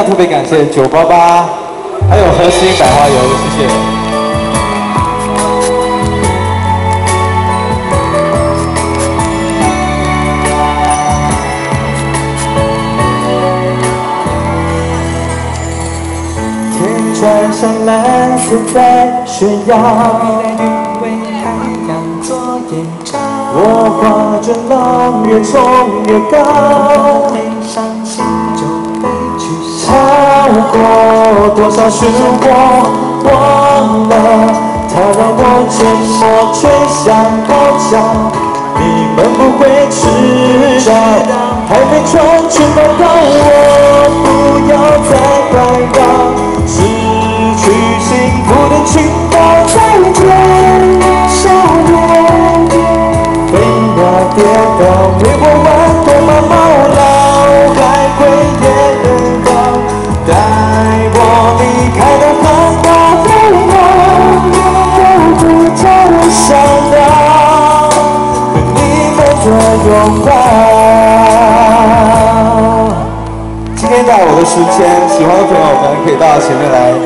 特别感谢988，还有核心百花油，谢谢。 天穿上蓝色在炫耀，为太阳做眼罩。我画着浪越冲越高，没上心就被取消。过多少时我忘了，它让我沉默却想高潮。你们不会知道，还没闯去碰到我，不要再环绕。失去幸福的群岛，再见，少年。飞鸟跌倒，没过完，多么猫老，还会也能到，带我离开那繁华飞鸟，有不着的想到，和你们的拥抱。 今天在我的时间，喜欢的朋友们可以到前面来。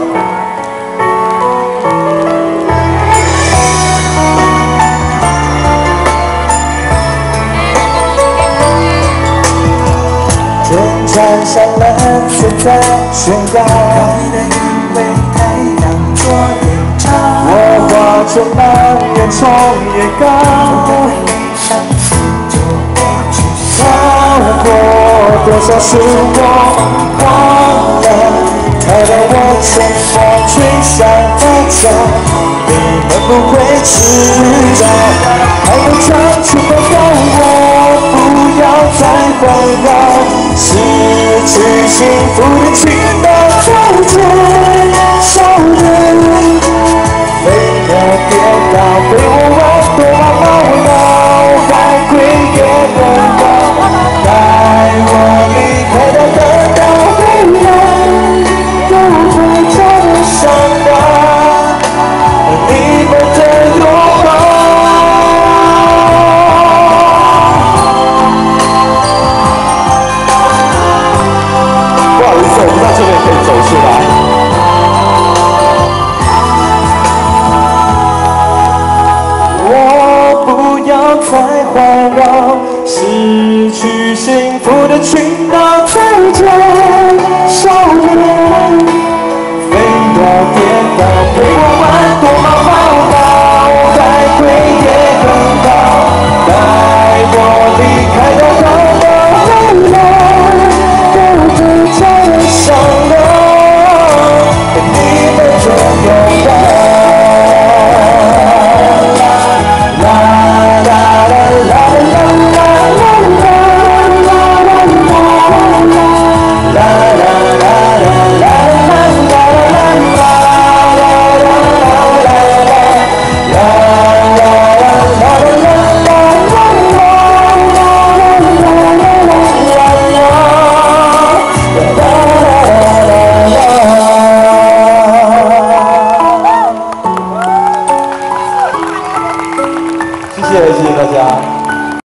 天穿上蓝色在炫耀，你的因为太阳做眼罩。我画着浪越冲越高，没上心就被取消。过多少时我忘了，它让我沉默却想高潮。你们不会知道，还有长处碰到我，不要再环绕。失去幸福的群岛，再见，少年。飞鸟跌倒，被我玩多猫老，还会也能到，带我离开那个岛回来，有回家的想法，你们的拥抱。 不好意思，我不知道这边可以走出来。 我不要再环绕，失去幸福的群岛。